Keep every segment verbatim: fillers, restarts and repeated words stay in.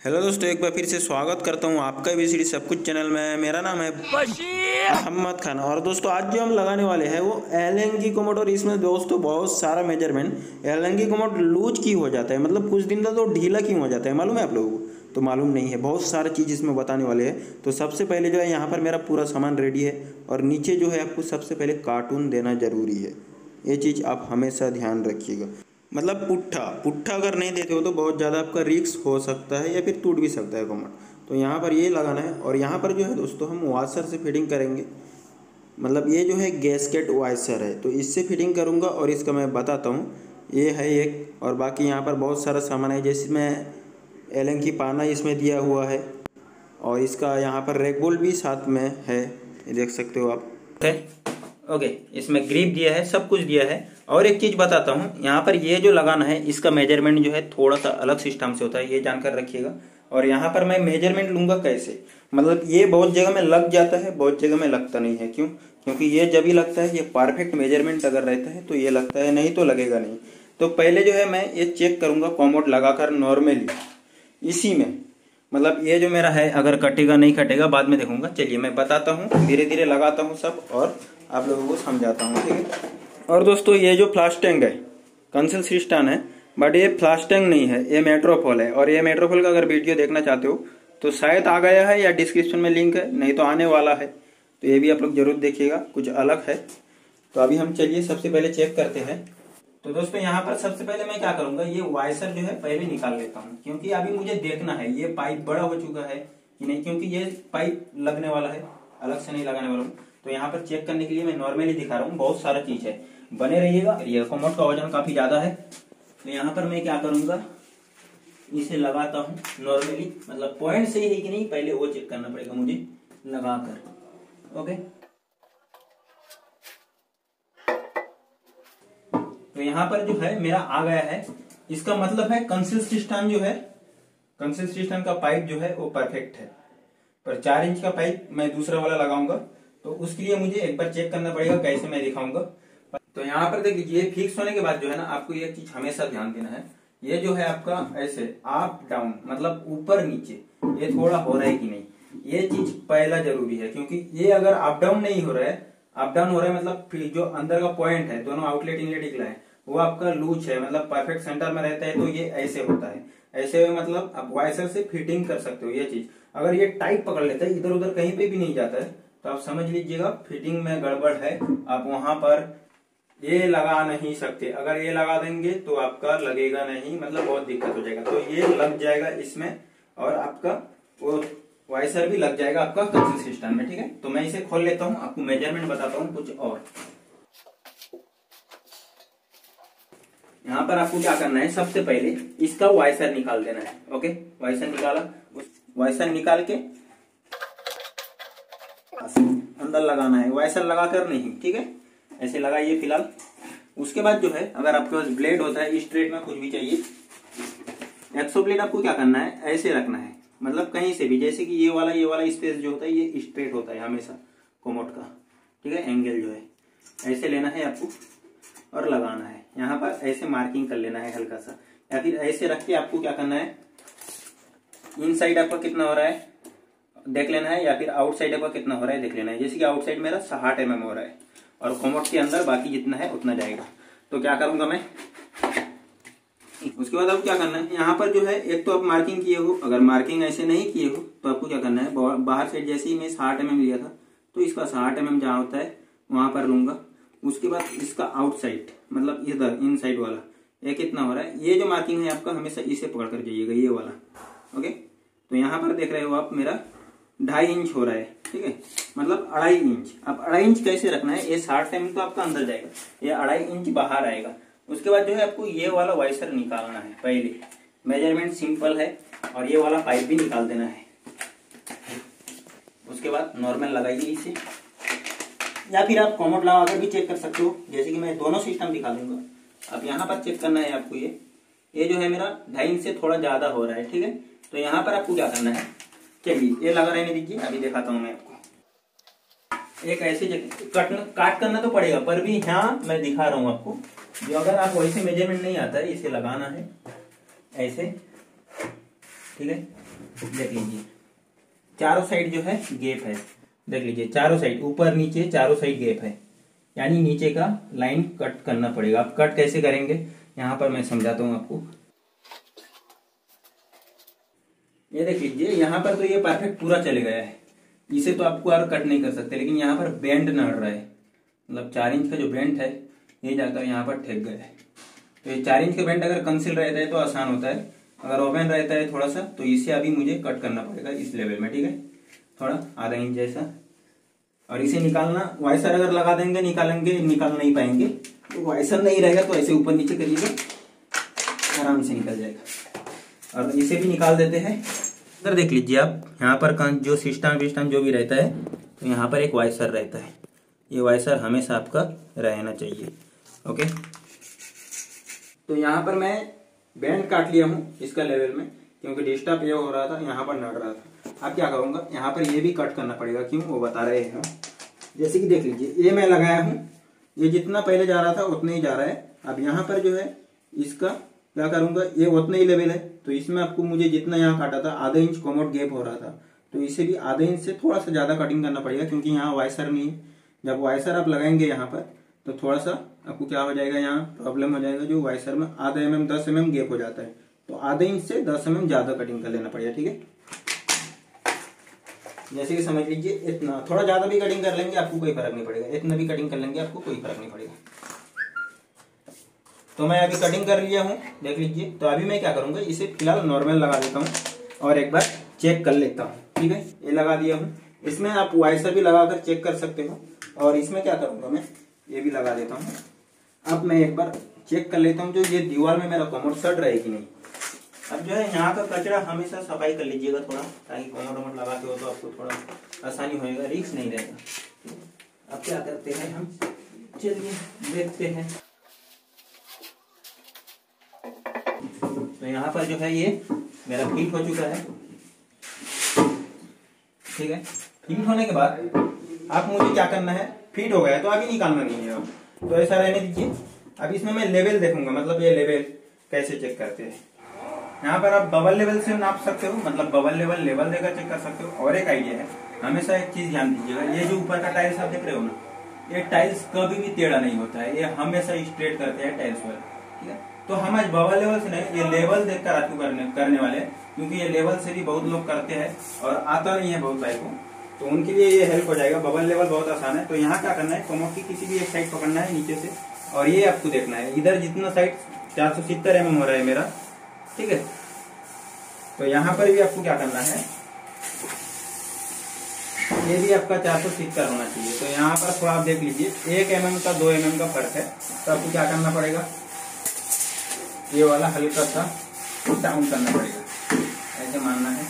Hello दोस्तों, एक बार फिर से स्वागत करता हूं आपका भी सीरीज सब कुछ चैनल में। मेरा नाम है मोहम्मद खान और दोस्तों आज जो हम लगाने वाले हैं वो एलएनजी कोमोड। और इसमें दोस्तों बहुत सारा मेजरमेंट एलएनजी कोमोड लूज की हो जाता है, मतलब कुछ दिन तक तो ढीला क्यों हो जाता है मालूम है आप लोगों को? तो मालूम नहीं है, बहुत सारा चीज़ इसमें बताने वाले हैं। तो सबसे पहले जो है यहाँ पर मेरा पूरा सामान रेडी है और नीचे जो है आपको सबसे पहले कार्टून देना ज़रूरी है। ये चीज़ आप हमेशा ध्यान रखिएगा, मतलब पुट्ठा पुट्ठा अगर नहीं देते हो तो बहुत ज़्यादा आपका रिस्क हो सकता है या फिर टूट भी सकता है कोमोड। तो यहाँ पर ये लगाना है और यहाँ पर जो है दोस्तों हम वाशर से फिटिंग करेंगे। मतलब ये जो है गैस्केट वाशर है तो इससे फिटिंग करूँगा और इसका मैं बताता हूँ। ये है एक, और बाकी यहाँ पर बहुत सारा सामान है जिसमें एलन की पाना इसमें दिया हुआ है और इसका यहाँ पर रेक बोल्ट भी साथ में है, ये देख सकते हो आप। ओके okay, इसमें ग्रिप दिया है, सब कुछ दिया है। और एक चीज बताता हूँ, यहाँ पर ये जो लगाना है इसका मेजरमेंट जो है थोड़ा सा अलग सिस्टम से होता है, ये जानकर रखिएगा। और यहाँ पर मैं मेजरमेंट लूंगा कैसे, मतलब ये बहुत जगह में लग जाता है, बहुत जगह में लगता नहीं है। क्यों? क्योंकि ये जब ही लगता है, ये परफेक्ट मेजरमेंट अगर रहता है तो ये लगता है, नहीं तो लगेगा नहीं। तो पहले जो है मैं ये चेक करूंगा कोमोड लगाकर नॉर्मली इसी में, मतलब ये जो मेरा है अगर कटेगा नहीं कटेगा बाद में देखूंगा। चलिए मैं बताता हूँ, धीरे धीरे लगाता हूँ सब और आप लोगों को समझाता हूँ, ठीक है। और दोस्तों ये जो फ्लाश टैंक है कंसिल सिस्टन है, बट ये फ्लाश टैंक नहीं है, ये मेट्रोफोल है। और ये मेट्रोफोल का अगर वीडियो देखना चाहते हो तो शायद आ गया है या डिस्क्रिप्शन में लिंक है, नहीं तो आने वाला है, तो ये भी आप लोग जरूर देखिएगा, कुछ अलग है। तो अभी हम चलिए सबसे पहले चेक करते हैं। तो दोस्तों यहाँ पर सबसे पहले मैं क्या करूंगा, ये वाइसर जो है पहले निकाल लेता हूँ, क्योंकि अभी मुझे देखना है ये पाइप बड़ा हो चुका है कि नहीं, क्योंकि ये पाइप लगने वाला है, अलग से नहीं लगाने वाला हूँ। तो यहाँ पर चेक करने के लिए मैं नॉर्मली दिखा रहा हूँ, बहुत सारा चीज है, बने रहिएगा। ये कोमोड का वजन काफी ज्यादा है, तो यहाँ पर मैं क्या करूंगा, इसे लगाता हूँ नॉर्मली, मतलब पॉइंट सही है कि नहीं पहले वो चेक करना पड़ेगा मुझे लगाकर। ओके, तो यहाँ पर जो है मेरा आ गया है, इसका मतलब है कंसिल सिस्टम जो है, कंसिल सिस्टम का पाइप जो है वो परफेक्ट है। पर चार इंच का पाइप मैं दूसरा वाला लगाऊंगा, तो उसके लिए मुझे एक बार चेक करना पड़ेगा, कैसे मैं दिखाऊंगा। तो यहाँ पर देख लीजिए, फिक्स होने के बाद जो है ना आपको ये चीज हमेशा ध्यान देना है, ये जो है आपका ऐसे अप डाउन, मतलब ऊपर नीचे ये थोड़ा हो रहा है कि नहीं, ये चीज पहला जरूरी है। क्योंकि ये अगर अप डाउन नहीं हो रहा है, अप डाउन हो रहा है मतलब जो अंदर का पॉइंट है, दोनों आउटलेट इनलेट निकला है, वो आपका लूज है, मतलब परफेक्ट सेंटर में रहता है, तो ये ऐसे होता है। ऐसे मतलब आप वाइसर से फिटिंग कर सकते हो। ये चीज अगर ये टाइट पकड़ लेता है, इधर उधर कहीं पे भी नहीं जाता है, तो आप समझ लीजिएगा फिटिंग में गड़बड़ है, आप वहां पर ये लगा नहीं सकते। अगर ये लगा देंगे तो आपका लगेगा नहीं, मतलब बहुत दिक्कत हो जाएगा। तो ये लग जाएगा इसमें और आपका वो वाइसर भी लग जाएगा आपका कंसिल सिस्टम में, ठीक है। तो मैं इसे खोल लेता हूँ, आपको मेजरमेंट बताता हूँ कुछ और। यहाँ पर आपको क्या करना है, सबसे पहले इसका वाइसर निकाल देना है। ओके, वाइसर निकाला, वाइसर निकाल के अंदर लगाना है, वाइसर लगाकर नहीं, ठीक है, ऐसे लगाइए फिलहाल। उसके बाद जो है अगर आपके पास ब्लेड होता है, स्ट्रेट में कुछ भी चाहिए, एक्सो ब्लेड आपको क्या करना है, ऐसे रखना है, मतलब कहीं से भी, जैसे कि ये वाला ये वाला स्पेस जो होता है ये स्ट्रेट होता है हमेशा कोमोड का, ठीक है। एंगल जो है ऐसे लेना है आपको और लगाना है, यहाँ पर ऐसे मार्किंग कर लेना है हल्का सा, या फिर ऐसे रख के आपको क्या करना है, इन साइड आपका कितना हो रहा है देख लेना है, या फिर आउट साइड आपका कितना हो रहा है देख लेना है। जैसे कि आउट साइड मेरा साठ एम एम हो रहा है और कोमोड के अंदर बाकी जितना है उतना जाएगा। तो क्या करूंगा मैं, उसके बाद आपको क्या करना है, यहाँ पर जो है एक तो आप मार्किंग किए हो, अगर मार्किंग ऐसे नहीं किए हो तो आपको क्या करना है, बाहर साइड जैसे ही मैं साठ एम एम लिया था तो इसका साठ एम एम जहाँ होता है वहां पर लूंगा। उसके बाद इसका आउट साइड, मतलब इधर इन साइड वाला ये कितना हो रहा है, ये जो मार्किंग है आपका हमेशा इसे पकड़ कर जाइएगा, ये वाला। ओके, तो यहाँ पर देख रहे हो आप मेरा ढाई इंच हो रहा है, ठीक है, मतलब अढ़ाई इंच। अब अढ़ाई इंच कैसे रखना है, ये साठ एम तो आपका अंदर जाएगा, ये अढ़ाई इंच बाहर आएगा। उसके बाद जो है आपको ये वाला वाइसर निकालना है, पहले मेजरमेंट सिंपल है, और ये वाला पाइप भी निकाल देना है। उसके बाद नॉर्मल लगाइए इसे, या फिर आप कोमोड लगाकर भी चेक कर सकते हो, जैसे कि मैं दोनों सिस्टम दिखा दूंगा। अब यहाँ पर चेक करना है आपको, ये ये जो है मेरा ढाई इंच से थोड़ा ज्यादा हो रहा है, ठीक है। तो यहाँ पर आपको क्या करना है, चलिए ये लगा रहने दीजिए, अभी दिखाता हूँ मैं आपको। एक ऐसी जगह कट काट करना तो पड़ेगा, पर भी यहाँ मैं दिखा रहा हूँ आपको, जो अगर आप वैसे मेजरमेंट नहीं आता है, इसे लगाना है ऐसे, ठीक है, देख लीजिए चारों साइड जो है गैप है, देख लीजिए चारों साइड ऊपर नीचे चारों साइड गैप है, यानी नीचे का लाइन कट करना पड़ेगा। आप कट कैसे करेंगे यहाँ पर मैं समझाता हूँ आपको। ये देख लीजिए यहाँ पर तो ये परफेक्ट पूरा चले गया है, इसे तो आपको और कट नहीं कर सकते, लेकिन यहाँ पर बेंड न हट रहा है, मतलब चार इंच का जो बेंड है ये जाकर यहाँ पर ठेक गया है। तो ये चार इंच का बेंड अगर कंसील रहता है तो आसान होता है, अगर ओपन रहता है थोड़ा सा तो इसे अभी मुझे कट करना पड़ेगा इस लेवल में, ठीक है, थोड़ा आधा इंच जैसा। और इसे निकालना वाइसर अगर लगा देंगे निकालेंगे निकाल नहीं पाएंगे, तो वाइसर नहीं रहेगा तो ऐसे ऊपर नीचे करिएगा आराम से निकल जाएगा। और इसे भी निकाल देते हैं। इधर देख लीजिए आप, यहाँ पर जो सिस्टम विस्टम जो भी रहता है तो यहाँ पर एक वाइसर रहता है, ये वाइसर हमेशा आपका रहना चाहिए। ओके, तो यहाँ पर मैं बैंड काट लिया हूँ इसका लेवल में, क्योंकि डिस्टर्ब ये हो रहा था, यहाँ पर नड़ रहा था। अब क्या करूँगा, यहाँ पर ये भी कट करना पड़ेगा, क्यों वो बता रहे हैं। जैसे कि देख लीजिए ये मैं लगाया हूँ, ये जितना पहले जा रहा था उतना ही जा रहा है। अब यहाँ पर जो है इसका क्या करूँगा, ये उतना ही लेवल है, तो इसमें आपको मुझे जितना यहाँ काटा था आधा इंच कोमोड गैप हो रहा था, तो इसे भी आधे इंच से थोड़ा सा ज़्यादा कटिंग करना पड़ेगा, क्योंकि यहाँ वाइसर नहीं है। जब वाइसर आप लगाएंगे यहाँ पर तो थोड़ा सा आपको क्या हो जाएगा, यहाँ प्रॉब्लम हो जाएगा, जो वाइसर में आधा एम एम दस एम एम गैप हो जाता है, तो आधे इंच से दस एम एम ज्यादा कटिंग कर लेना पड़ेगा, ठीक है। जैसे कि समझ लीजिए इतना, थोड़ा ज्यादा भी कटिंग कर लेंगे आपको कोई फर्क नहीं पड़ेगा, इतना भी कटिंग कर लेंगे आपको कोई फर्क नहीं पड़ेगा। तो मैं अभी कटिंग कर लिया हूँ, देख लीजिए। तो अभी मैं क्या करूंगा, इसे फिलहाल नॉर्मल लगा देता हूँ और एक बार चेक कर लेता हूँ, ठीक है। ये लगा दिया हूँ, इसमें आप वाइसर भी लगाकर चेक कर सकते हो, और इसमें क्या करूंगा मैं ये भी लगा देता हूँ। अब मैं एक बार चेक कर लेता हूँ जो ये दीवार में मेरा कोमोड सट रहा है कि नहीं। अब जो है यहाँ का कचरा हमेशा सफाई कर लीजिएगा थोड़ा, ताकि कोमोड वोमोड लगाते हो तो आपको थोड़ा आसानी होएगा, रिस्क नहीं रहेगा। अब क्या करते हैं हम, चलिए देखते हैं। तो यहाँ पर जो है ये मेरा फिट हो चुका है, ठीक है। फिट होने के बाद आप मुझे क्या करना है, फिट हो गया तो अभी निकालना नहीं है, तो ऐसा रहने दीजिए। अब इसमें मैं लेवल देखूंगा, मतलब ये लेवल कैसे चेक करते हैं। यहाँ पर आप बबल लेवल से नाप सकते हो, मतलब बबल लेवल लेवल देकर चेक कर सकते हो। और एक आइडिया है, हमेशा एक चीज ध्यान दीजिएगा, ये जो ऊपर का टाइल्स आप देख रहे हो ना, ये टाइल्स कभी भी टेढ़ा नहीं होता है, ये हमेशा स्ट्रेट करते हैं टाइल्स वाले, ठीक है। तो हम आज बबल लेवल से नहीं, ये लेवल देखकर आपको करने करने वाले, क्योंकि ये लेवल से भी बहुत लोग करते हैं और आता नहीं है बहुत भाई को, तो उनके लिए ये हेल्प हो जाएगा। बबल लेवल बहुत आसान है। तो यहाँ क्या करना है, कोमोड की किसी भी एक साइड पकड़ना है नीचे से, और ये आपको देखना है इधर जितना साइड चार सौ सत्तर एम एम हो रहा है मेरा, ठीक है। तो यहाँ पर भी आपको क्या करना है, ये भी आपका चार सौ सत्तर होना चाहिए। तो यहाँ पर थोड़ा आप देख लीजिए, एक एम एम का दो एम एम का फर्क है, तो आपको क्या करना पड़ेगा, ये वाला हल्का सा डाउन करना पड़ेगा, ऐसे मानना है।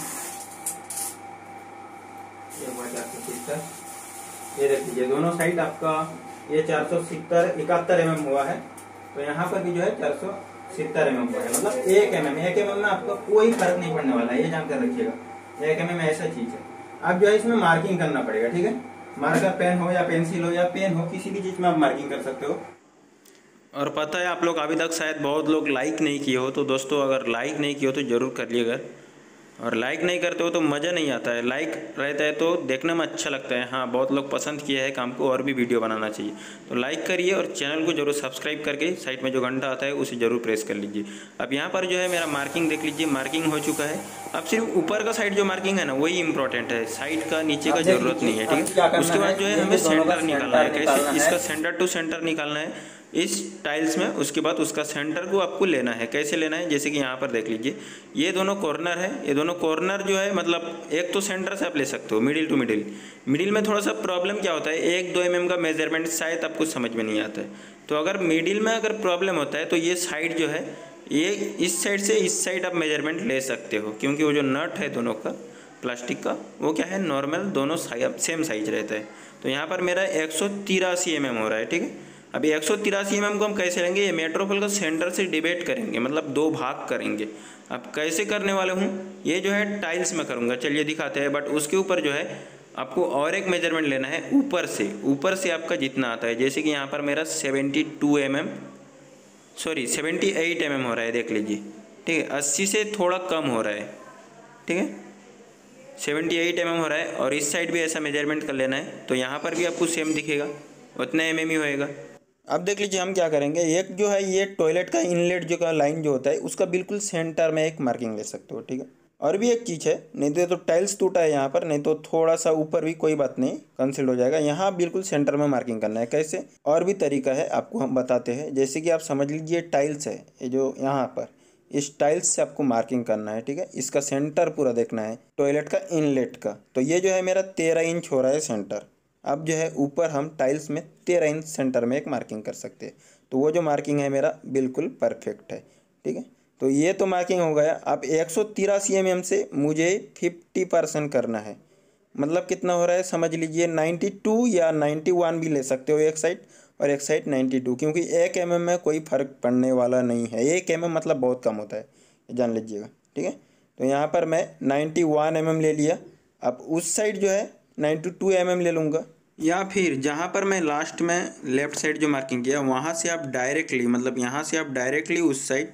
ये हुआ चार सौ सत्तर, ये देख लीजिए दोनों साइड आपका ये चार सौ सत्तर इकहत्तर एम एम हुआ है, तो यहाँ पर भी जो है चार सौ सत्तर एम एम हुआ है, मतलब एक एम एम एक एम एम में आपका कोई फर्क नहीं पड़ने वाला है, ये जानकर रखिएगा। एक एम एम ऐसा चीज है। अब जो है इसमें मार्किंग करना पड़ेगा, ठीक है। मार्कर पेन हो या पेंसिल हो या पेन हो, किसी भी चीज में आप मार्किंग कर सकते हो। और पता है आप लोग अभी तक शायद बहुत लोग लाइक नहीं किए हो, तो दोस्तों अगर लाइक नहीं किए हो तो ज़रूर करिएगा, और लाइक नहीं करते हो तो मज़ा नहीं आता है। लाइक रहता है तो देखने में अच्छा लगता है, हाँ बहुत लोग पसंद किए हैं काम को और भी वीडियो बनाना चाहिए, तो लाइक करिए और चैनल को जरूर सब्सक्राइब करके साइड में जो घंटा आता है उसे जरूर प्रेस कर लीजिए। अब यहाँ पर जो है मेरा मार्किंग देख लीजिए, मार्किंग हो चुका है। अब सिर्फ ऊपर का साइड जो मार्किंग है ना वही इंपॉर्टेंट है, साइड का नीचे का जरूरत नहीं है, ठीक है। उसके बाद जो है हमें सेंटर निकालना है, कैसे इसका सेंटर टू सेंटर निकालना है इस टाइल्स में। उसके बाद उसका सेंटर को आपको लेना है, कैसे लेना है, जैसे कि यहाँ पर देख लीजिए ये दोनों कॉर्नर है, ये दोनों कॉर्नर जो है मतलब एक तो सेंटर से आप ले सकते हो, मिडिल टू मिडिल। मिडिल में थोड़ा सा प्रॉब्लम क्या होता है, एक दो एम एम का मेजरमेंट शायद आपको समझ में नहीं आता है, तो अगर मिडिल में अगर प्रॉब्लम होता है तो ये साइड जो है ये इस साइड से इस साइड आप मेजरमेंट ले सकते हो, क्योंकि वो जो नट है दोनों का प्लास्टिक का वो क्या है नॉर्मल दोनों सेम साइज रहता है। तो यहाँ पर मेरा एक सौ तिरासी एम एम हो रहा है, ठीक है। अभी एक सौ तिरासी एम एम को हम कैसे लेंगे, ये मेट्रोपोल का सेंटर से डिवाइड करेंगे, मतलब दो भाग करेंगे। अब कैसे करने वाले हूँ, ये जो है टाइल्स में करूँगा, चलिए दिखाते हैं। बट उसके ऊपर जो है आपको और एक मेजरमेंट लेना है ऊपर से, ऊपर से आपका जितना आता है, जैसे कि यहाँ पर मेरा seventy two M M sorry seventy eight M M हो रहा है, देख लीजिए, ठीक है। अस्सी से थोड़ा कम हो रहा है, ठीक है, सेवेंटी एट एम एम हो रहा है और इस साइड भी ऐसा मेजरमेंट कर लेना है, तो यहाँ पर भी आपको सेम दिखेगा, उतना एम एम ही होएगा। अब देख लीजिए हम क्या करेंगे, एक जो है ये टॉयलेट का इनलेट जो का लाइन जो होता है उसका बिल्कुल सेंटर में एक मार्किंग ले सकते हो, ठीक है। और भी एक चीज़ है, नहीं तो तो टाइल्स टूटा है यहाँ पर, नहीं तो थोड़ा सा ऊपर भी कोई बात नहीं, कंसील हो जाएगा। यहाँ बिल्कुल सेंटर में मार्किंग करना है। कैसे, और भी तरीका है आपको हम बताते हैं। जैसे कि आप समझ लीजिए टाइल्स है ये जो यहाँ पर, इस टाइल्स से आपको मार्किंग करना है, ठीक है। इसका सेंटर पूरा देखना है टॉयलेट का इनलेट का। तो ये जो है मेरा तेरह इंच हो रहा है सेंटर। अब जो है ऊपर हम टाइल्स में तेरह इंच सेंटर में एक मार्किंग कर सकते हैं, तो वो जो मार्किंग है मेरा बिल्कुल परफेक्ट है, ठीक है। तो ये तो मार्किंग हो गया। अब एक सौ तिरासी एम एम से मुझे फिफ्टी परसेंट करना है, मतलब कितना हो रहा है समझ लीजिए नाइन्टी टू या नाइन्टी वन भी ले सकते हो एक साइड, और एक साइड नाइन्टी टू, क्योंकि एक एम एम में कोई फ़र्क पड़ने वाला नहीं है। एक एम एम मतलब बहुत कम होता है, जान लीजिएगा, ठीक है। तो यहाँ पर मैं नाइन्टी वन एम एम ले लिया। अब उस साइड जो है नाइन्टी टू एम एम ले लूँगा, या फिर जहाँ पर मैं लास्ट में लेफ़्ट साइड जो मार्किंग किया वहाँ से आप डायरेक्टली, मतलब यहाँ से आप डायरेक्टली उस side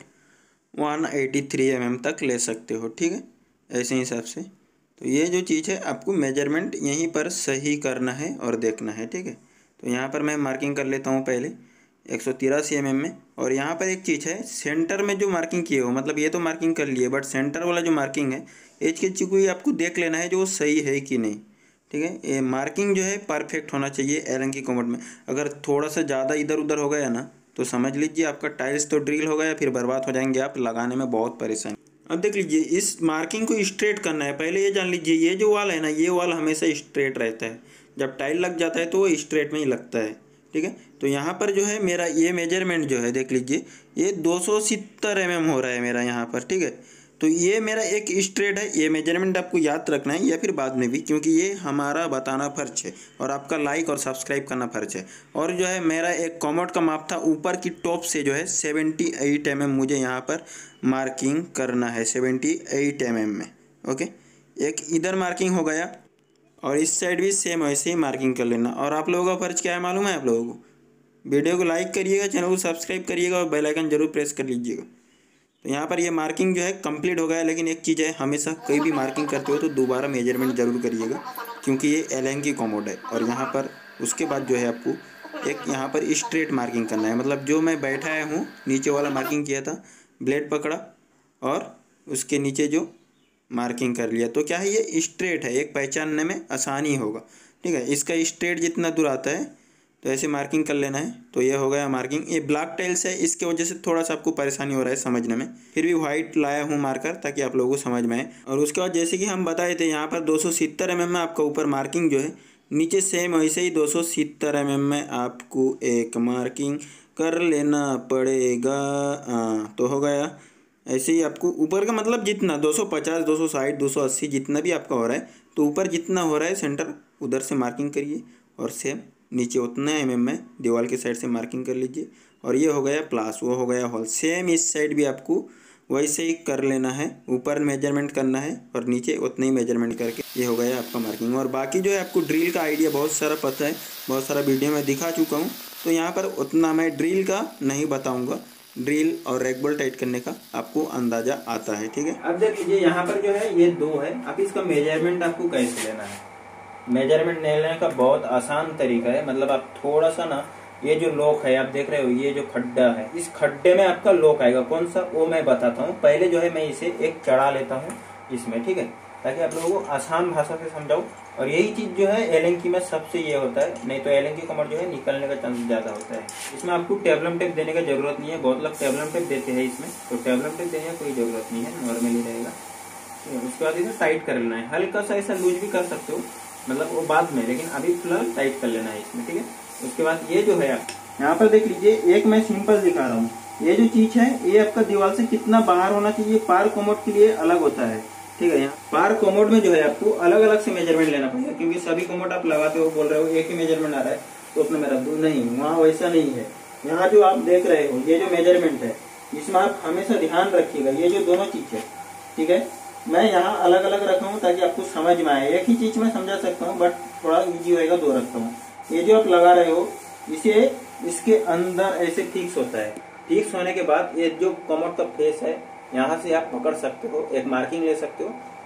one eighty three M M तक ले सकते हो, ठीक है, ऐसे हिसाब से। तो ये जो चीज़ है आपको मेजरमेंट यहीं पर सही करना है और देखना है, ठीक है। तो यहाँ पर मैं मार्किंग कर लेता हूँ पहले एक सौ तिरासी एम एम में। और यहाँ पर एक चीज़ है, सेंटर में जो मार्किंग किए हो, मतलब ये तो मार्किंग कर लिए, बट सेंटर वाला जो मार्किंग है एच के चीज़ को आपको देख लेना है जो सही है कि नहीं, ठीक है। ये मार्किंग जो है परफेक्ट होना चाहिए एलन की कोमोड में। अगर थोड़ा सा ज़्यादा इधर उधर हो गया ना तो समझ लीजिए आपका टाइल्स तो ड्रिल हो गया, फिर बर्बाद हो जाएंगे आप, लगाने में बहुत परेशानी। अब देख लीजिए इस मार्किंग को स्ट्रेट करना है। पहले ये जान लीजिए ये जो वाल है ना, ये वाल हमेशा स्ट्रेट रहता है, जब टाइल लग जाता है तो वो स्ट्रेट में ही लगता है, ठीक है। तो यहाँ पर जो है मेरा ये मेजरमेंट जो है देख लीजिए ये दो सौ सत्तर एम एम हो रहा है मेरा यहाँ पर, ठीक है। तो ये मेरा एक स्ट्रेट है, ये मेजरमेंट आपको याद रखना है या फिर बाद में भी, क्योंकि ये हमारा बताना फ़र्ज है और आपका लाइक और सब्सक्राइब करना फ़र्ज है। और जो है मेरा एक कॉमोड का माप था, ऊपर की टॉप से जो है सेवेंटी एट एम एम मुझे यहाँ पर मार्किंग करना है, सेवेंटी एट एम एम में, ओके। एक इधर मार्किंग हो गया और इस साइड भी सेम वैसे ही मार्किंग कर लेना। और आप लोगों का फ़र्ज क्या है मालूम है आप लोगों को, वीडियो को लाइक करिएगा, चैनल को सब्सक्राइब करिएगा और बेल आइकन जरूर प्रेस कर लीजिएगा। तो यहाँ पर ये मार्किंग जो है कंप्लीट हो गया। लेकिन एक चीज़ है, हमेशा कोई भी मार्किंग करते हो तो दोबारा मेजरमेंट ज़रूर करिएगा, क्योंकि ये एलन की कोमोड है। और यहाँ पर उसके बाद जो है आपको एक यहाँ पर स्ट्रेट मार्किंग करना है, मतलब जो मैं बैठाया हूँ नीचे वाला मार्किंग किया था, ब्लेड पकड़ा और उसके नीचे जो मार्किंग कर लिया, तो क्या है ये स्ट्रेट है, एक पहचानने में आसानी होगा, ठीक है। इसका स्ट्रेट जितना दूर आता है तो ऐसे मार्किंग कर लेना है। तो ये हो गया मार्किंग। ये ब्लैक टाइल्स है, इसके वजह से थोड़ा सा आपको परेशानी हो रहा है समझने में, फिर भी वाइट लाया हूँ मार्कर ताकि आप लोगों को समझ में आए। और उसके बाद जैसे कि हम बताए थे यहाँ पर दो सौ सत्तर एम एम में आपका ऊपर मार्किंग जो है, नीचे सेम वैसे ही दो सौ सत्तर एम एम में आपको एक मार्किंग कर लेना पड़ेगा। हाँ तो हो गया। ऐसे ही आपको ऊपर का मतलब जितना दो सौ पचास, दो सौ साठ, दो सौ अस्सी जितना भी आपका हो रहा है, तो ऊपर जितना हो रहा है सेंटर उधर से मार्किंग करिए और सेम नीचे उतना एम एम में दीवार के साइड से मार्किंग कर लीजिए। और ये हो गया प्लास, वो हो गया हॉल। सेम इस साइड भी आपको वैसे ही कर लेना है, ऊपर मेजरमेंट करना है और नीचे उतना ही मेजरमेंट करके ये हो गया आपका मार्किंग। और बाकी जो है आपको ड्रिल का आइडिया बहुत सारा पता है, बहुत सारा वीडियो में दिखा चुका हूँ, तो यहाँ पर उतना मैं ड्रिल का नहीं बताऊँगा। ड्रिल और रेक बोल्ट टाइट करने का आपको अंदाजा आता है, ठीक है। अब देख लीजिए यहाँ पर जो है ये दो है। अब इसका मेजरमेंट आपको कैसे लेना है, मेजरमेंट लेने का बहुत आसान तरीका है। मतलब आप थोड़ा सा ना, ये जो लॉक है आप देख रहे हो, ये जो खड्डा है, इस खड्डे में आपका लॉक आएगा। कौन सा वो मैं बताता हूँ। पहले जो है मैं इसे एक चढ़ा लेता हूँ इसमें, ठीक है, ताकि आप लोगों को आसान भाषा से समझाऊं। और यही चीज जो है एलन की में सबसे ये होता है, नहीं तो एलन की कमर जो है निकलने का चांस ज्यादा होता है। इसमें आपको टेबलम टेप देने का जरूरत नहीं है, बहुत लोग टेबलम टेप देते हैं इसमें, तो टेबलम टेप देने का कोई जरूरत नहीं है, नॉर्मली रहेगा। उसके बाद इसे टाइट कर लेना है, हल्का सा ऐसा लूज भी कर सकते हो, मतलब वो बाद में, लेकिन अभी फिलहाल टाइट कर लेना है इसमें, ठीक है। उसके बाद ये जो है आप यहाँ पर देख लीजिए, एक मैं सिंपल दिखा रहा हूँ। ये जो चीज है ये आपका दीवार से कितना बाहर होना चाहिए, पार कोमोड के लिए अलग होता है, ठीक है। यहाँ पार कोमोड में जो है आपको अलग अलग से मेजरमेंट लेना पड़ेगा, क्योंकि सभी कोमोड आप लगाते हो, बोल रहे हो एक ही मेजरमेंट आ रहा है तो अपना मेरा दो नहीं, वहाँ वैसा नहीं है। यहाँ जो आप देख रहे हो ये जो मेजरमेंट है, इसमें आप हमेशा ध्यान रखिएगा, ये जो दोनों चीज है, ठीक है, मैं यहाँ अलग अलग रखा हूँ ताकि आपको समझ में आए। एक ही चीज में समझा सकता हूँ बट थोड़ा इजी होएगा, दो रखता हूँ। ये जो आप लगा रहे हो इसे इसके अंदर ऐसे फिक्स होता है। फिक्स होने के बाद ये जो कमोड का फेस है यहाँ से आप पकड़ सकते हो, एक मार्किंग ले सकते हो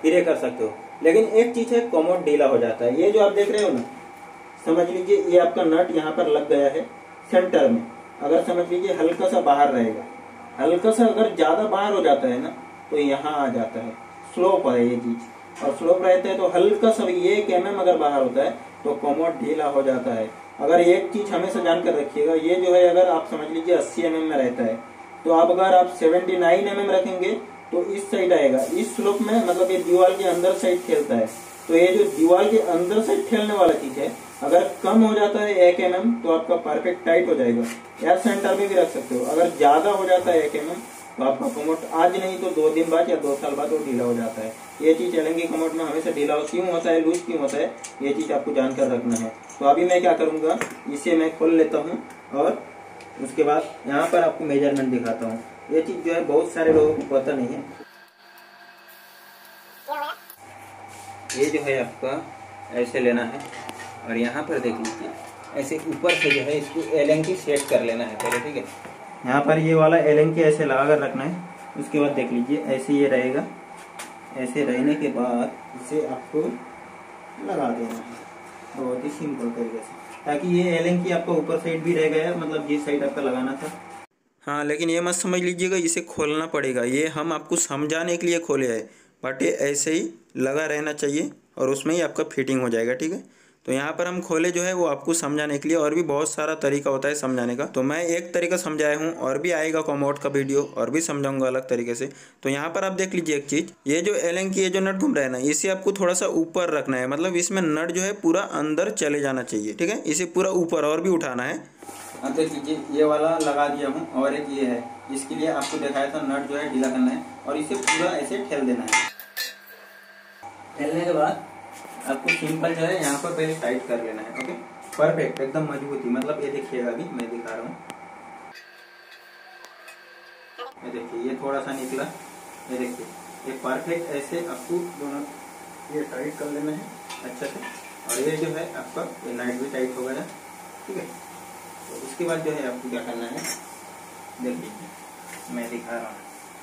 फिर ये कर सकते हो। लेकिन एक चीज है, कोमोड ढीला हो जाता है। ये जो आप देख रहे हो ना, समझ लीजिए ये आपका नट यहाँ पर लग गया है सेंटर में। अगर समझ लीजिए हल्का सा बाहर रहेगा, हल्का सा अगर ज्यादा बाहर हो जाता है ना तो यहाँ आ जाता है, स्लोप है ये चीज। और स्लोप रहता है तो हल्का सा ये एक एम एम अगर बाहर होता है तो कोमोड ढीला हो जाता है। अगर एक चीज हमेशा जानकर रखिएगा, ये जो है अगर आप समझ लीजिए अस्सी एम एम में रहता है तो आप अगर आप सेवेंटी नाइन एम एम रखेंगे तो इस साइड आएगा, इस स्लोप में, मतलब ये दीवार के अंदर साइड खेलता है। तो ये जो दीवार के अंदर साइड खेलने वाला चीज है, अगर कम हो जाता है एक एम एम तो आपका परफेक्ट टाइट हो जाएगा। या सेंटर में भी रख सकते हो। अगर ज्यादा हो जाता है एक एम एम तो आपका कोमोड आज नहीं तो दो दिन बाद या दो साल बाद वो ढीला हो जाता है। ये चीज एलेंगी कोमोड में हमेशा ढीला क्यों होता है, लूज क्यों होता है, ये चीज आपको जानकर रखना है। तो अभी मैं क्या करूंगा, इसे मैं खोल लेता हूँ और उसके बाद यहाँ पर आपको मेजरमेंट दिखाता हूँ। ये चीज जो है बहुत सारे लोगों को पता नहीं है। ये जो है आपका ऐसे लेना है और यहाँ पर देख लीजिए ऐसे ऊपर से जो है इसको एलेंगी सेट कर लेना है पहले, ठीक है। यहाँ पर ये वाला एलेंगी ऐसे लगा कर रखना है। उसके बाद देख लीजिए ऐसे ये रहेगा। ऐसे रहने के बाद इसे आपको लगा देना है बहुत ही सिंपल तरीके से, ताकि ये एलेंगी आपका ऊपर साइड भी रह गया, मतलब जिस साइड आपका लगाना था। हाँ, लेकिन ये मत समझ लीजिएगा इसे खोलना पड़ेगा। ये हम आपको समझाने के लिए खोले हैं, बट ये ऐसे ही लगा रहना चाहिए और उसमें ही आपका फिटिंग हो जाएगा, ठीक है। तो यहाँ पर हम खोले जो है वो आपको समझाने के लिए, और भी बहुत सारा तरीका होता है समझाने का। तो मैं एक तरीका समझाया हूँ, और भी आएगा कोमोड का वीडियो और भी समझाऊंगा अलग तरीके से। तो यहाँ पर आप देख लीजिए एक चीज़, ये जो एलेंगी ये जो नट घूम रहा है ना, इसे आपको थोड़ा सा ऊपर रखना है। मतलब इसमें नट जो है पूरा अंदर चले जाना चाहिए, ठीक है। इसे पूरा ऊपर और भी उठाना है। अब देख लीजिए ये वाला लगा दिया हूँ और एक ये है, इसके लिए आपको दिखाया था नट जो है ढीला करना है और इसे पूरा ऐसे ठेल देना है। ठेलने के बाद आपको सिंपल जो है यहाँ पर पहले टाइट कर लेना है। ओके, परफेक्ट, एकदम मजबूती। मतलब ये देखिएगा, अभी मैं दिखा रहा हूँ। ये देखिए ये थोड़ा सा निकला, ये देखिए ये परफेक्ट ऐसे आपको दोनों ये टाइट कर लेना है अच्छे से। और ये जो है आपका ये नाइट भी टाइट हो गया, ठीक है। तो उसके बाद जो है आपको क्या करना है, देख लीजिए मैं दिखा रहा हूँ।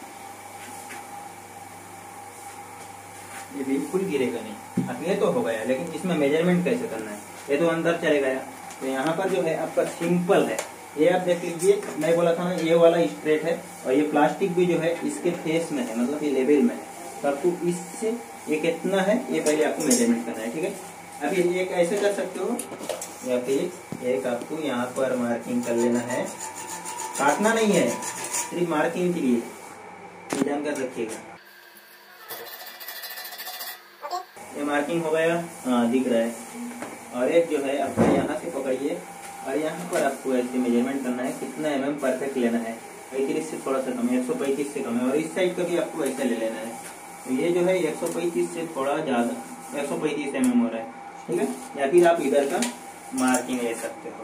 ये बिल्कुल गिरेगा नहीं। अब ये तो हो गया, लेकिन इसमें मेजरमेंट कैसे करना है, ये तो अंदर चले गया। तो यहाँ पर जो है आपका सिंपल है, ये आप देख लीजिए, मैं बोला था ना ये वाला स्ट्रेट है और ये प्लास्टिक भी जो है इसके फेस में है, मतलब ये लेवल में है। तो आपको इससे ये कितना है ये पहले आपको मेजरमेंट करना है, ठीक है। अब ये एक ऐसे कर सकते हो, या फिर एक आपको यहाँ पर मार्किंग कर लेना है। काटना नहीं है, सिर्फ मार्किंग के लिए, ये जानकर रखिएगा। ये मार्किंग हो गया, हाँ दिख रहा है। और एक जो है आपको यहाँ से पकड़िए और यहाँ पर आपको ऐसे मेजरमेंट करना है, कितना एम एम परफेक्ट लेना है। पैंतीस से थोड़ा सा कम है, एक सौ पैंतीस से कम है। और इस साइड का भी आपको ऐसे ले लेना है। तो ये जो है एक सौ पैंतीस से थोड़ा ज्यादा, एक सौ पैंतीस एम एम हो रहा है, ठीक है। या फिर आप इधर का मार्किंग ले सकते हो।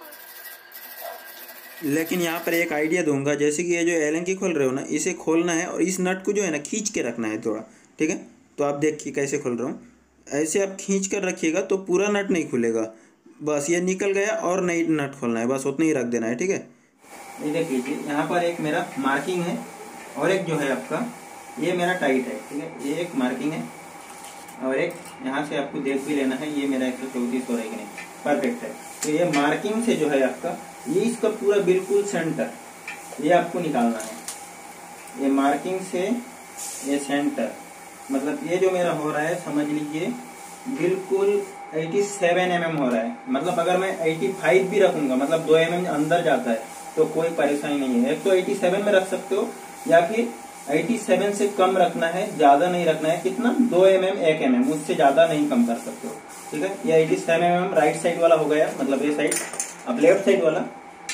लेकिन यहाँ पर एक आइडिया दूंगा, जैसे कि ये जो एलेंगी खोल रहे हो ना, इसे खोलना है और इस नट को जो है ना खींच के रखना है थोड़ा, ठीक है। तो आप देखिए कैसे खोल रहा हूँ, ऐसे आप खींच कर रखिएगा तो पूरा नट नहीं खुलेगा। बस ये निकल गया और नई नट खोलना है, बस उतना ही रख देना है, ठीक है। ये देख लीजिए यहाँ पर एक मेरा मार्किंग है और एक जो है आपका ये मेरा टाइट है, ठीक है। ये एक मार्किंग है और एक यहाँ से आपको देख भी लेना है, ये मेरा एक सौ चौतीस हो रहा है कि नहीं, परफेक्ट है। तो ये मार्किंग से जो है आपका ये इसका पूरा बिल्कुल सेंटर ये आपको निकालना है। ये मार्किंग से ये सेंटर, मतलब ये जो मेरा हो रहा है समझ लीजिए बिल्कुल सत्तासी एम एम हो रहा है। मतलब अगर मैं पचासी भी रखूंगा, मतलब दो एम एम अंदर जाता है तो कोई परेशानी नहीं है। एक तो सत्तासी में रख सकते हो या फिर सत्तासी से कम रखना है, ज्यादा नहीं रखना है। कितना, दो एम एम एक एम एम, उससे ज्यादा नहीं कम कर सकते हो, ठीक है। ये सत्तासी एम एम राइट साइड वाला हो गया, मतलब ये साइड। अब लेफ्ट साइड वाला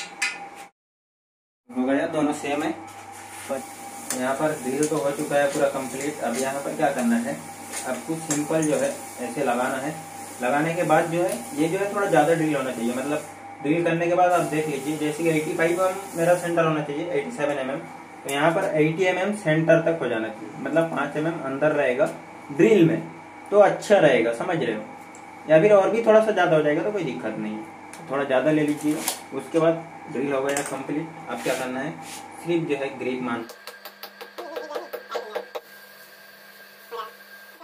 हो गया, दोनों सेम है। यहाँ पर ड्रिल तो हो चुका है पूरा कंप्लीट। अब यहाँ पर क्या करना है, आपको सिंपल जो है ऐसे लगाना है। लगाने के बाद जो है ये जो है थोड़ा ज्यादा ड्रिल होना चाहिए। मतलब ड्रिल करने के बाद आप देख लीजिए, जैसे कि पचासी एम एम मेरा सेंटर होना चाहिए, सत्तासी एम एम। तो यहाँ पर अस्सी एम एम सेंटर तक हो जाना चाहिए, मतलब पाँच एम एम अंदर रहेगा ड्रिल में तो अच्छा रहेगा, समझ रहे हो। या फिर और भी थोड़ा सा ज्यादा हो जाएगा तो कोई दिक्कत नहीं है, थोड़ा ज्यादा ले लीजिएगा। उसके बाद ड्रिल हो गया कंप्लीट। अब क्या करना है, सिर्फ जो है ग्रिप मान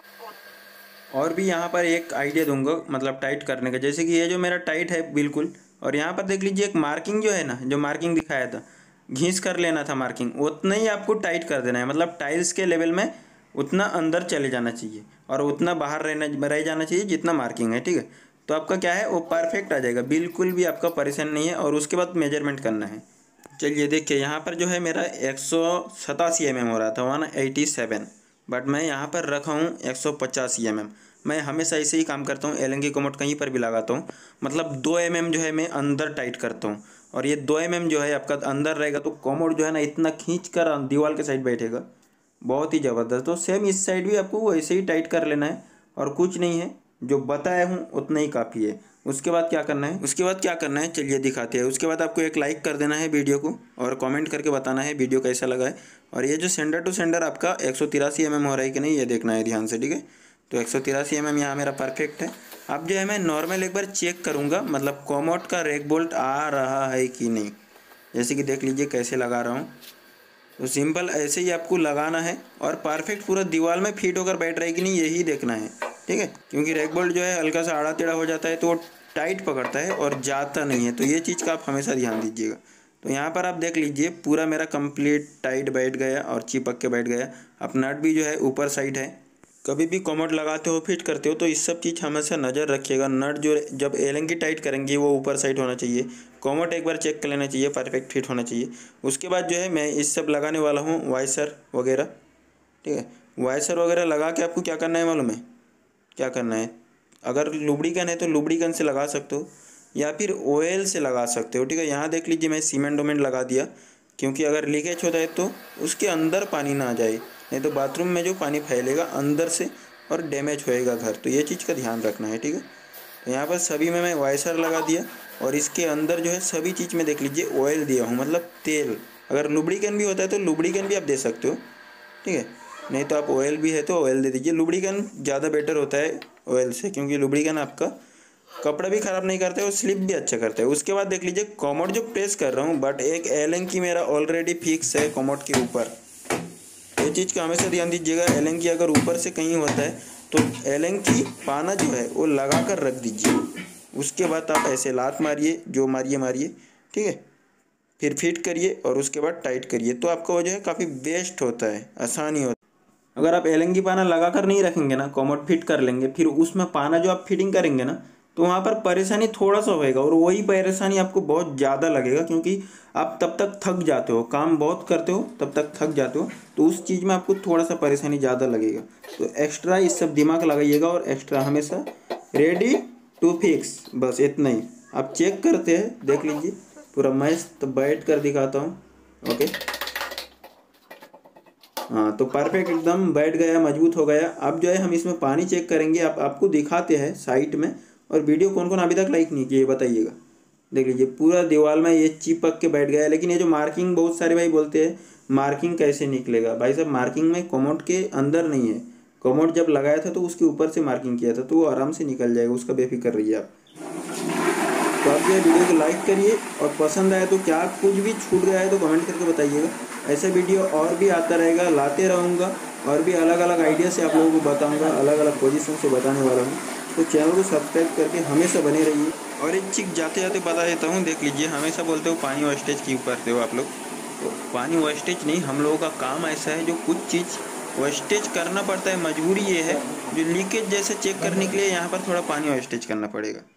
और भी यहाँ पर एक आइडिया दूंगा मतलब टाइट करने का, जैसे कि ये जो मेरा टाइट है बिल्कुल, और यहाँ पर देख लीजिए एक मार्किंग जो है ना, जो मार्किंग दिखाया था घींच कर लेना था मार्किंग, उतना ही आपको टाइट कर देना है। मतलब टाइल्स के लेवल में उतना अंदर चले जाना चाहिए और उतना बाहर रहना रह जाना चाहिए जितना मार्किंग है, ठीक है। तो आपका क्या है वो परफेक्ट आ जाएगा, बिल्कुल भी आपका परेशान नहीं है। और उसके बाद मेजरमेंट करना है। चलिए देखिए यहाँ पर जो है मेरा एक सौ सतासी एम एम हो रहा था, वन एटी सेवन, बट मैं यहाँ पर रखा हूँ एक सौ पचासी एम एम। मैं हमेशा ऐसे ही काम करता हूँ, एलएनगी कोमोड कहीं पर भी लगाता हूँ, मतलब दो एम एम जो है मैं अंदर टाइट करता हूँ। और ये दो एम एम जो है आपका अंदर रहेगा तो कोमोड जो है ना इतना खींच कर दीवार के साइड बैठेगा, बहुत ही ज़बरदस्त। तो सेम इस साइड भी आपको वैसे ही टाइट कर लेना है और कुछ नहीं है, जो बताया हूँ उतना ही काफ़ी है। उसके बाद क्या करना है उसके बाद क्या करना है चलिए दिखाते हैं। उसके बाद आपको एक लाइक कर देना है वीडियो को और कमेंट करके बताना है वीडियो कैसा लगा है। और ये जो सेंटर टू सेंटर आपका एक सौ तिरासी एम एम हो रहा है कि नहीं, ये देखना है ध्यान से, ठीक है। तो एक सौ तिरासी एम एम यहाँ मेरा परफेक्ट है। अब जो है मैं नॉर्मल एक बार चेक करूँगा, मतलब कोमोड का रेक बोल्ट आ रहा है कि नहीं। जैसे कि देख लीजिए कैसे लगा रहा हूँ। तो सिंपल ऐसे ही आपको लगाना है और परफेक्ट पूरा दीवार में फिट होकर बैठ रहा है कि नहीं यही देखना है, ठीक है। क्योंकि रेक बोल्ट जो है हल्का सा आड़ा टेढ़ा हो जाता है तो वो टाइट पकड़ता है और जाता नहीं है, तो ये चीज़ का आप हमेशा ध्यान दीजिएगा। तो यहाँ पर आप देख लीजिए पूरा मेरा कंप्लीट टाइट बैठ गया और चिपक के बैठ गया। अब नट भी जो है ऊपर साइड है। कभी भी कोमोड लगाते हो फिट करते हो तो इस सब चीज़ हमेशा नज़र रखिएगा। नट जो जब एलएनगी टाइट करेंगे वो ऊपर साइड होना चाहिए। कोमोड एक बार चेक कर लेना चाहिए, परफेक्ट फिट होना चाहिए। उसके बाद जो है मैं इस सब लगाने वाला हूँ वाइसर वगैरह, ठीक है। वाइसर वगैरह लगा के आपको क्या करना है मालूम है, क्या करना है, अगर लुब्रिकन है तो लुब्रिकन से लगा सकते हो या फिर ऑयल से लगा सकते हो, ठीक है। यहाँ देख लीजिए मैं सीमेंट वोमेंट लगा दिया, क्योंकि अगर लीकेज होता है तो उसके अंदर पानी ना आ जाए, नहीं तो बाथरूम में जो पानी फैलेगा अंदर से और डैमेज होएगा घर। तो ये चीज़ का ध्यान रखना है, ठीक है। तो यहाँ पर सभी में मैं वाइसर लगा दिया और इसके अंदर जो है सभी चीज़ में देख लीजिए ऑयल दिया हूँ, मतलब तेल। अगर लुब्रिकन भी होता है तो लुब्रिकन भी आप दे सकते हो, ठीक है। नहीं तो आप ऑयल भी है तो ऑयल दे दीजिए। लुब्रिकन ज़्यादा बेटर होता है ऑयल से, क्योंकि लुब्रिकन आपका कपड़ा भी ख़राब नहीं करता है और स्लिप भी अच्छा करता है। उसके बाद देख लीजिए कोमोड जो प्रेस कर रहा हूँ, बट एक एलएनगी मेरा ऑलरेडी फिक्स है कोमोड के ऊपर। ये चीज़ का हमेशा ध्यान दीजिएगा, एलएनगी अगर ऊपर से कहीं होता है तो एलएनगी पाना जो है वो लगा कर रख दीजिए। उसके बाद आप ऐसे लात मारिए, जो मारिए मारिए, ठीक है। फिर फिट करिए और उसके बाद टाइट करिए, तो आपका वो जो है काफ़ी बेस्ट होता है, आसानी होता है। अगर आप एलएनगी पाना लगा कर नहीं रखेंगे ना, कोमोड फिट कर लेंगे, फिर उसमें पाना जो आप फिटिंग करेंगे ना तो वहाँ पर परेशानी थोड़ा सा होएगा और वही परेशानी आपको बहुत ज़्यादा लगेगा, क्योंकि आप तब तक थक जाते हो, काम बहुत करते हो तब तक थक जाते हो, तो उस चीज़ में आपको थोड़ा सा परेशानी ज़्यादा लगेगा। तो एक्स्ट्रा इस सब दिमाग लगाइएगा और एक्स्ट्रा हमेशा रेडी टू फिक्स, बस इतना ही। आप चेक करते हैं, देख लीजिए पूरा मस्त बैठ कर दिखाता हूँ, ओके। हाँ तो परफेक्ट एकदम बैठ गया, मजबूत हो गया। अब जो है हम इसमें पानी चेक करेंगे, आप आपको दिखाते हैं साइड में। और वीडियो कौन कौन अभी तक लाइक नहीं किए बताइएगा। देख लीजिए पूरा दीवार में ये चिपक के बैठ गया है। लेकिन ये जो मार्किंग, बहुत सारे भाई बोलते हैं मार्किंग कैसे निकलेगा, भाई साहब मार्किंग में कोमोड के अंदर नहीं है। कोमोड जब लगाया था तो उसके ऊपर से मार्किंग किया था, तो वो आराम से निकल जाएगा, उसका बेफिक्र रहिए आप। तो आप जो है वीडियो को लाइक करिए और पसंद आए तो क्या कुछ भी छूट गया है तो कमेंट करके बताइएगा। ऐसे वीडियो और भी आता रहेगा, लाते रहूँगा और भी अलग अलग आइडिया से आप लोगों को बताऊँगा, अलग अलग पोजीशन से बताने वाला हूँ। तो चैनल को सब्सक्राइब करके हमेशा बने रहिए। और एक चीज़ जाते जाते बता देता हूँ, देख लीजिए हमेशा बोलते हो पानी वेस्टेज क्यों करते हो आप लोग, तो पानी वेस्टेज नहीं, हम लोगों का काम ऐसा है जो कुछ चीज़ वेस्टेज करना पड़ता है, मजबूरी ये है। जो लीकेज जैसे चेक करने के लिए यहाँ पर थोड़ा पानी वेस्टेज करना पड़ेगा।